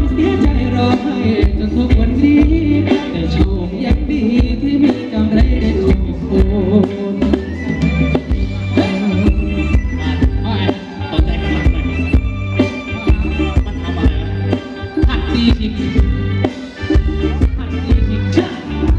เสียใจรอให้จนทุกวันนี้แต่โชคยังดีที่มีกำไรได้ถูกโอนตอนใจกำลังหน่อยมันทำอะไรหัดตีชิงหัดตีชิงจ้า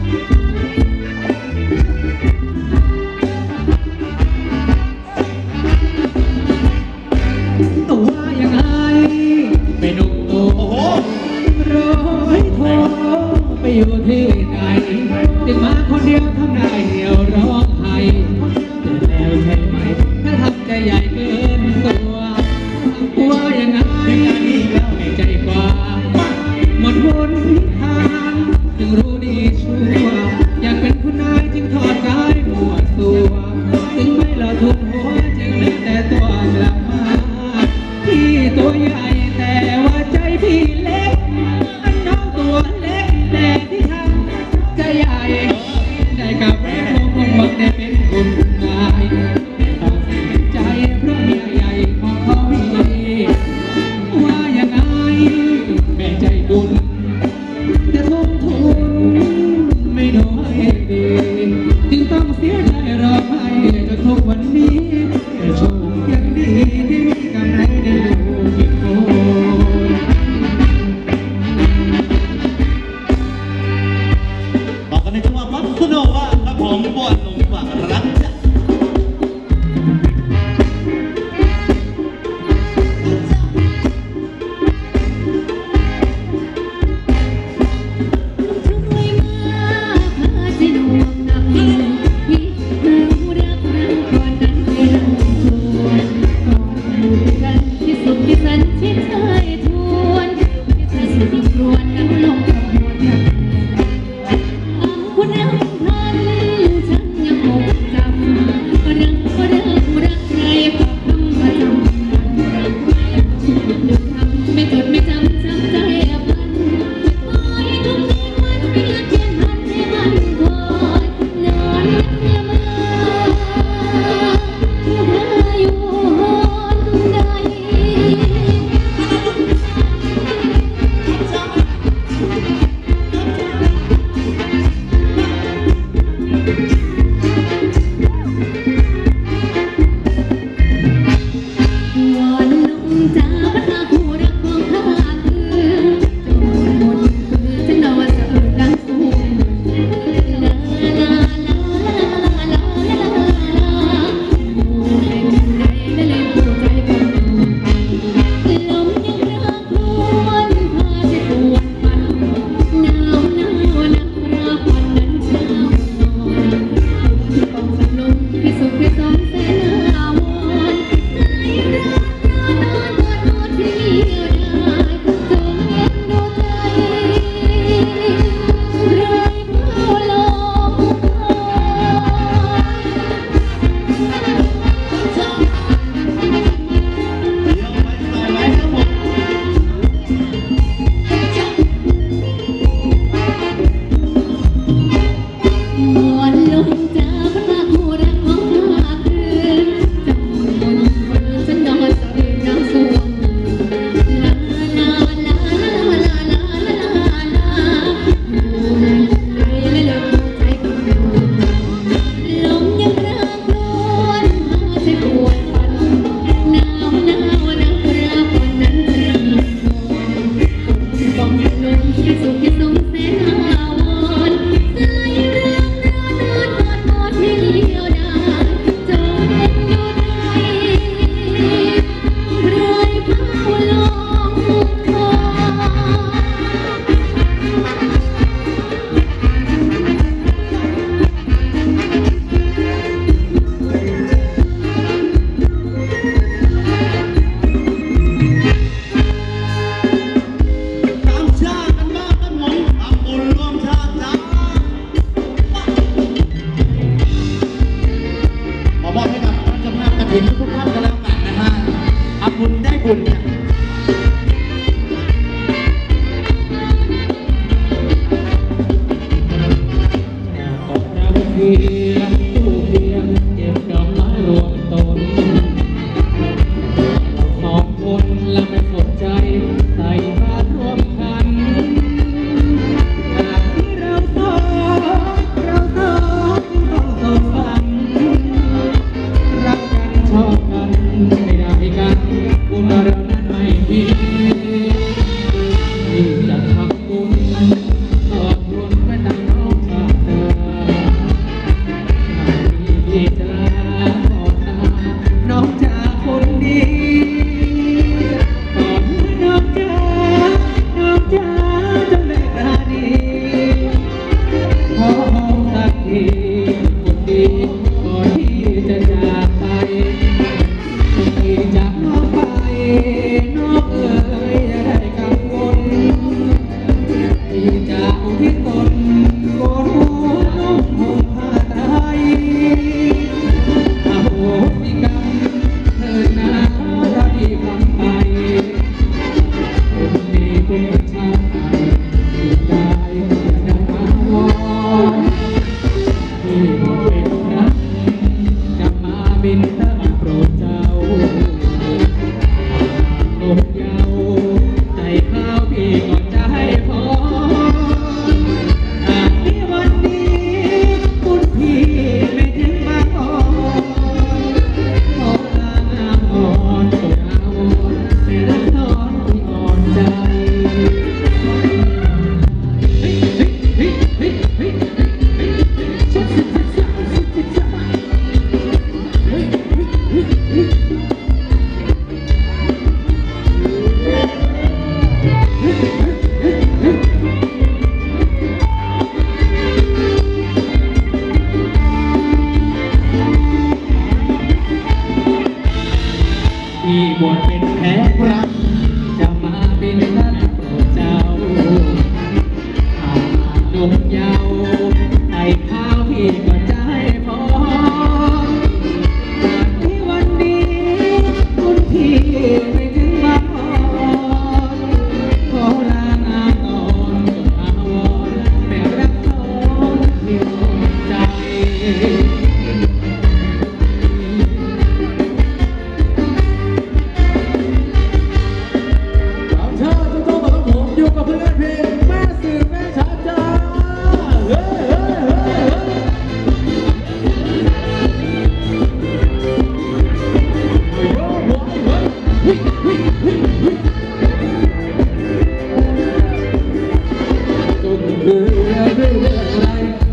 ตัวยังไงไม่นุ่มตัวโอ้โหร้อยโทไปอยู่ที่ไหนจึงมาคนเดียวทำได้เดียวร้องไห้จะแล้วใช่ไหมถ้าทำใจใหญ่เกินตัวยังไงไม่ใจกว่าหมดวนทางจึงรู้ดีชัวอยากเป็นคุณนายจึงถอดกายมั่วตัวถึงไม่ละทุกหัวจึงเหลือแต่ตัวกลับมาพี่ตัวใหญ่แต่ว่าใจพี่เล็กอันน้องตัวเล็กแต่ที่ทำใจใหญ่ได้กับแม่คงหวังได้เป็นคุณนายต้องเสียใจเพราะเมียใหญ่ของเขามีว่ายังไงแม่ใจบุญแต่ทุ่มทุนไม่น้อยดีจึงต้องเสียใจรอให้จนทุกวันนี้แต่โชคยังดีที่มีกำไรได้ลูกอีกคนบอกกันในจังหวะปั๊บสนุกว่าครับผมบวชหนุ่มฝากรักจ้ะ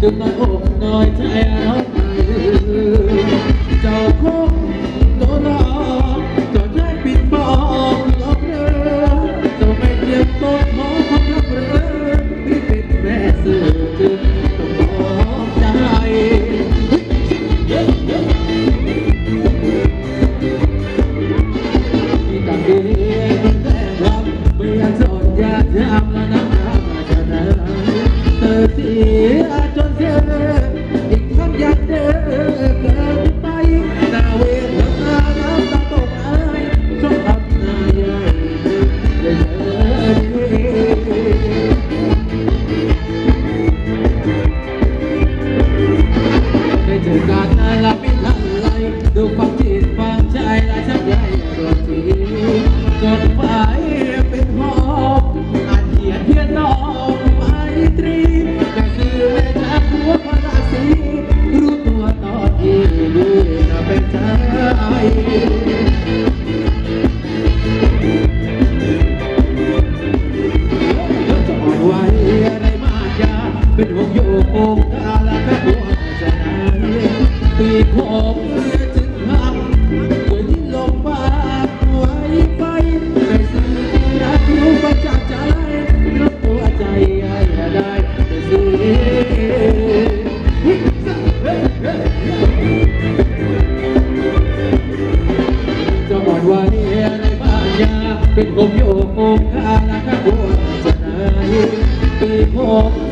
จึงน้อยอกน้อยใจร้องไห้เจ้าคงโดนหลอกเจ้าใจปิดบอกหลอกเรือเจ้าไม่เทียมต้นหอความรักเรือที่เป็นแม่สื่อจึงต้องบอกใจที่ต่างเดียวแต่ความไม่อยากสนอยากทำและน้ำตาจะไหลเธอเสียจนเสียอีกครั้งอยากเดินเกินไปหน้าเวทนาน้ำตาตกไหลชอบทำหน้าใหญ่ได้เจอกันและไม่ทันไรดูความจิตฟังใจและชักใยตัวทีจดหมายเป็นหอบอาจเขียนเพียงน้องไมตรีแม่คือแม่จากหัวพระราศีรู้ตัวตอนที่ดีน่าเป็นใจจะอ่อนไหวในมายาเป็นห่วงโยกโกงกาและแม่บัวจะไหนปีผมจึงหักเกิดที่ลมปากไว้ไปไม่สื่อรักรู้มาจากใจลบตัวใจให้ได้ไม่สื่อจะอ่อนไหวในบ้านยาเป็นผมโยกโกงกาและแม่บัวจะไหนปีผม